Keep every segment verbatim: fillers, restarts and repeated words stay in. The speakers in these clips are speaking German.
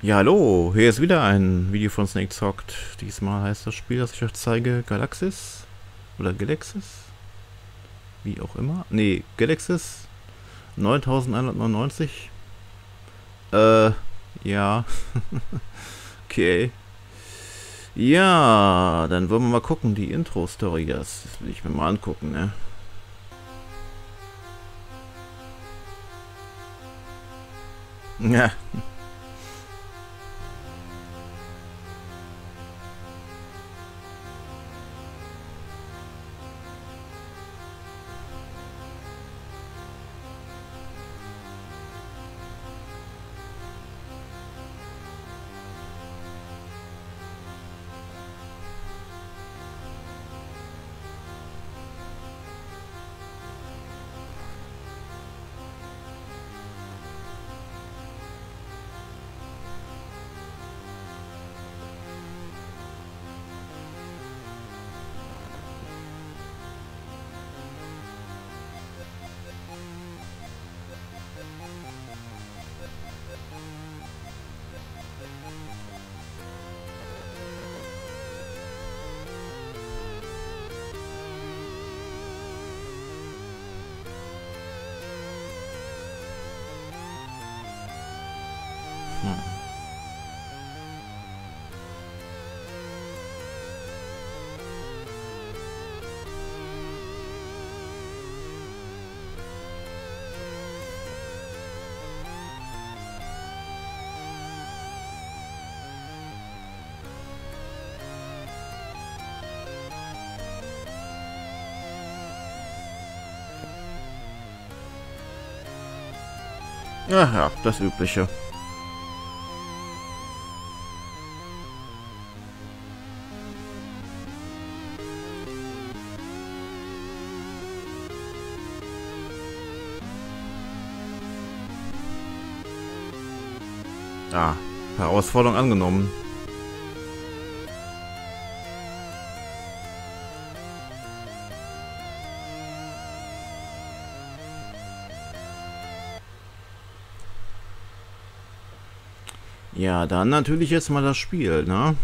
Ja, hallo, hier ist wieder ein Video von Snake Zockt. Diesmal heißt das Spiel, das ich euch zeige, Galaxis. Oder Galaxis? Wie auch immer. Nee, Galaxis neuntausendeinhundertneunundneunzig. Äh, ja. Okay. Ja, dann wollen wir mal gucken, die Intro-Story, das will ich mir mal angucken, ne? Ja. Hm. Ach ja, das Übliche. Ah, Herausforderung angenommen. Ja, dann natürlich jetzt mal das Spiel, ne?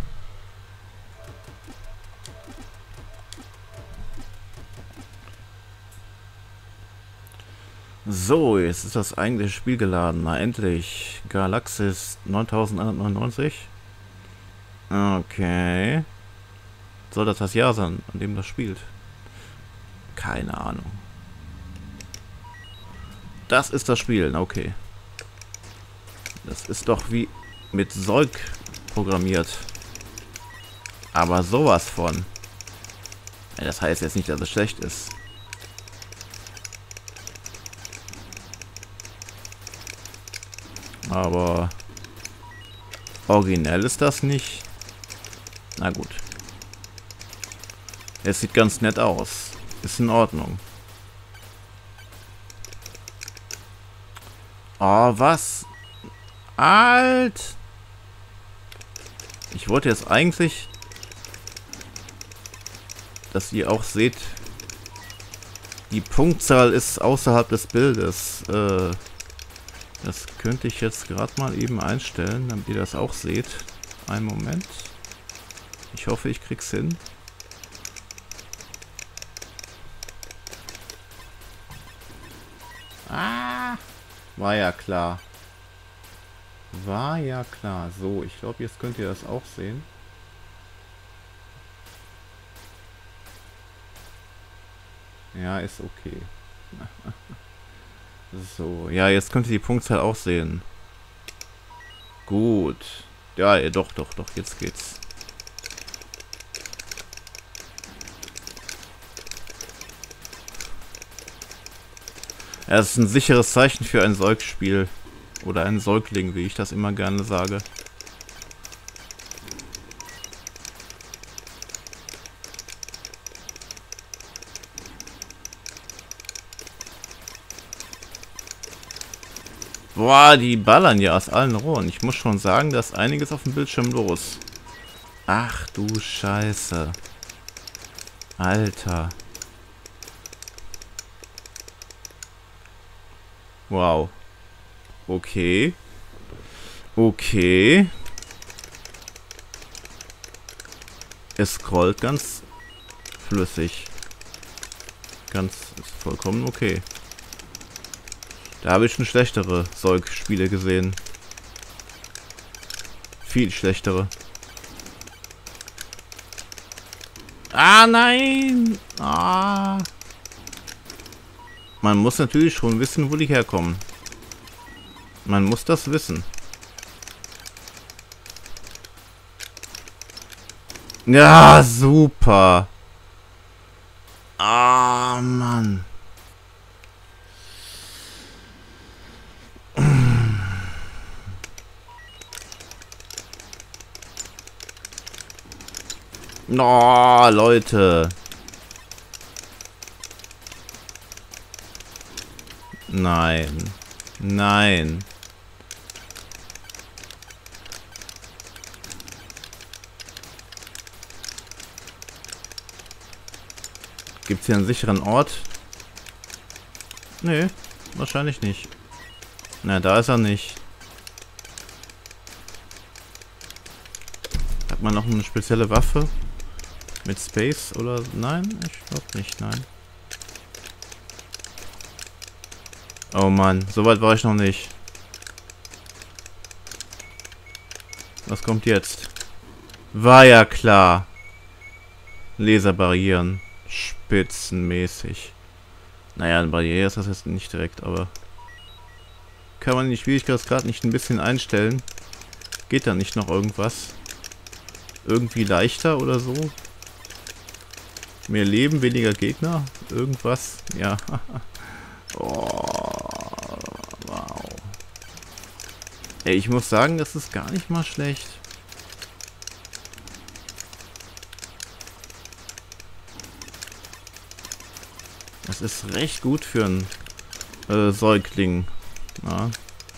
So, jetzt ist das eigentliche Spiel geladen. Na, endlich. Galaxis neuntausendeinhundertneunundneunzig. Okay. Soll das das Jahr sein, an dem das spielt? Keine Ahnung. Das ist das Spiel, okay. Das ist doch wie mit Zeug programmiert. Aber sowas von. Ja, das heißt jetzt nicht, dass es schlecht ist. Aber originell ist das nicht. Na gut. Es sieht ganz nett aus. Ist in Ordnung. Oh, was? Alt! Ich wollte jetzt eigentlich, dass ihr auch seht, die Punktzahl ist außerhalb des Bildes. Äh, das könnte ich jetzt gerade mal eben einstellen, damit ihr das auch seht. Einen Moment. Ich hoffe, ich krieg's hin. Ah! War ja klar. War ja klar. So, ich glaube, jetzt könnt ihr das auch sehen. Ja, ist okay. So, ja, jetzt könnt ihr die Punktzahl auch sehen. Gut. Ja, ja, doch, doch, doch, jetzt geht's. Ja, das ist ein sicheres Zeichen für ein Säugspiel. Oder ein Säugling, wie ich das immer gerne sage. Boah, die ballern ja aus allen Rohren. Ich muss schon sagen, da ist einiges auf dem Bildschirm los. Ach du Scheiße. Alter. Wow. Okay. Okay. Es scrollt ganz flüssig. Ganz, ist vollkommen okay. Da habe ich schon schlechtere Zeugspiele gesehen. Viel schlechtere. Ah, nein! Ah. Man muss natürlich schon wissen, wo die herkommen. Man muss das wissen. Ja, super. Ah, Mann. Oh, Leute. Nein. Nein. Gibt es hier einen sicheren Ort? Nee, wahrscheinlich nicht. Na, da ist er nicht. Hat man noch eine spezielle Waffe? Mit Space oder... Nein? Ich glaube nicht, nein. Oh Mann, so weit war ich noch nicht. Was kommt jetzt? War ja klar. Laserbarrieren. Spitzenmäßig. Naja, eine Barriere ist das jetzt nicht direkt, aber... Kann man die Schwierigkeitsgrad nicht ein bisschen einstellen? Geht da nicht noch irgendwas? Irgendwie leichter oder so? Mehr Leben, weniger Gegner? Irgendwas? Ja. Oh, wow. Ey, ich muss sagen, das ist gar nicht mal schlecht. Das ist recht gut für einen äh, Säugling. Ja.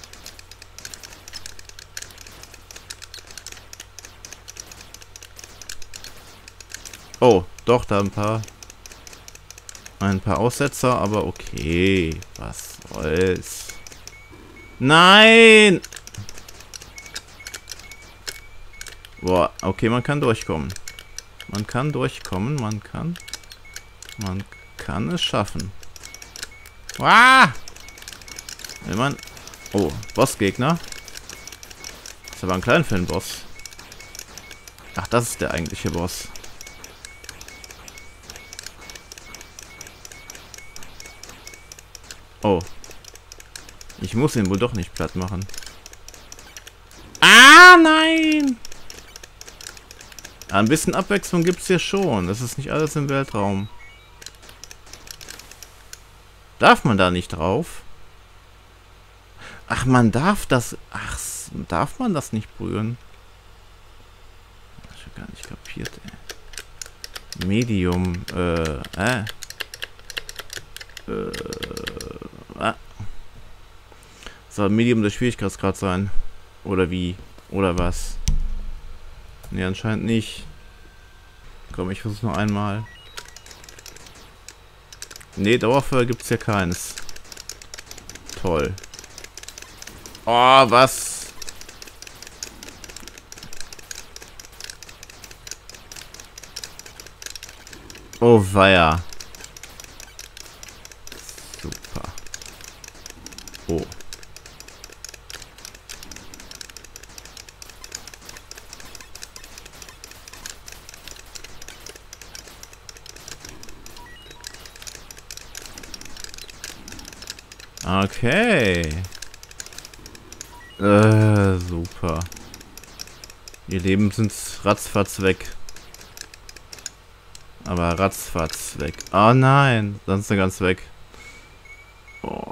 Oh, doch, da ein paar ein paar Aussetzer, aber okay. Was soll's? Nein! Boah, okay, man kann durchkommen. Man kann durchkommen, man kann... Man kann es schaffen. Ah! Wenn man... Oh, Bossgegner. Das ist aber ein kleiner Fan-Boss. Ach, das ist der eigentliche Boss. Oh. Ich muss ihn wohl doch nicht platt machen. Ah, nein! Ein bisschen Abwechslung gibt es hier schon. Das ist nicht alles im Weltraum. Darf man da nicht drauf? Ach, man darf das... Ach, darf man das nicht berühren? Ich hab gar nicht kapiert, ey. Medium, äh, äh. Äh, ah. Soll Medium der Schwierigkeitsgrad sein? Oder wie? Oder was? Ne, anscheinend nicht. Komm, ich versuch's noch einmal. Ne, Dauerfeuer gibt's ja keins. Toll. Oh, was? Oh, weia. Super. Oh. Okay. Äh, super. Ihr Leben sind ratzfatz weg. Aber ratzfatz weg. Oh nein, sonst sind ganz weg. Oh.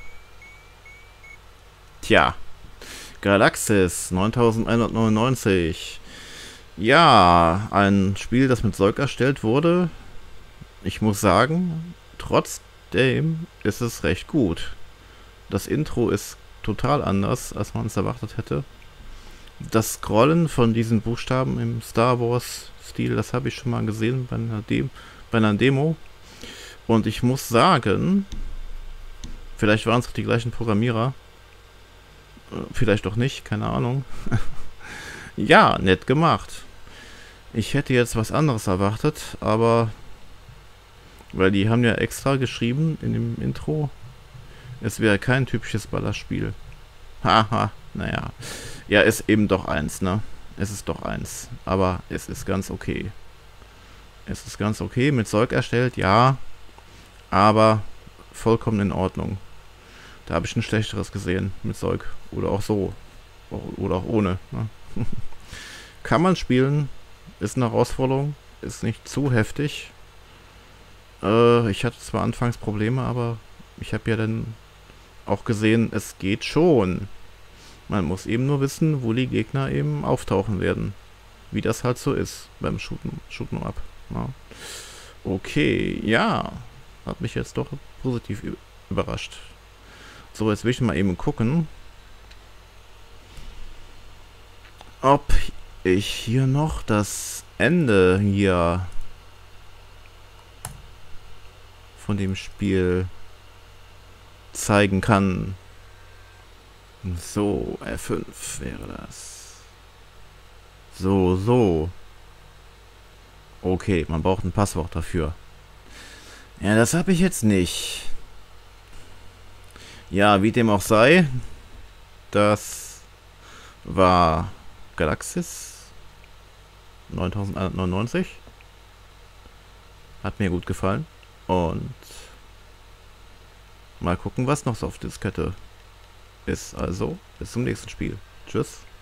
Tja. Galaxis neuntausendeinhundertneunundneunzig. Ja, ein Spiel, das mit Zeug erstellt wurde. Ich muss sagen, trotzdem ist es recht gut. Das Intro ist total anders, als man es erwartet hätte. Das Scrollen von diesen Buchstaben im Star Wars Stil, das habe ich schon mal gesehen bei einer, De bei einer Demo. Und ich muss sagen, vielleicht waren es auch die gleichen Programmierer. Vielleicht doch nicht, keine Ahnung. Ja, nett gemacht. Ich hätte jetzt was anderes erwartet, aber... Weil die haben ja extra geschrieben in dem Intro, es wäre kein typisches Ballerspiel. Haha, naja. Ja, ist eben doch eins, ne? Es ist doch eins. Aber es ist ganz okay. Es ist ganz okay, mit Zeug erstellt, ja. Aber vollkommen in Ordnung. Da habe ich ein schlechteres gesehen mit Zeug. Oder auch so. Oder auch ohne. Ne? Kann man spielen. Ist eine Herausforderung. Ist nicht zu heftig. Äh, ich hatte zwar anfangs Probleme, aber ich habe ja dann auch gesehen, es geht schon. Man muss eben nur wissen, wo die Gegner eben auftauchen werden. Wie das halt so ist beim Shooten, Shooten Up. Ja. Okay, ja. Hat mich jetzt doch positiv überrascht. So, jetzt will ich mal eben gucken, ob ich hier noch das Ende hier von dem Spiel zeigen kann. So, F fünf wäre das. So, so. Okay, man braucht ein Passwort dafür. Ja, das habe ich jetzt nicht. Ja, wie dem auch sei. Das war Galaxis neuntausendeinhundertneunundneunzig. Hat mir gut gefallen. Und mal gucken, was noch so auf Diskette ist. Also, bis zum nächsten Spiel. Tschüss.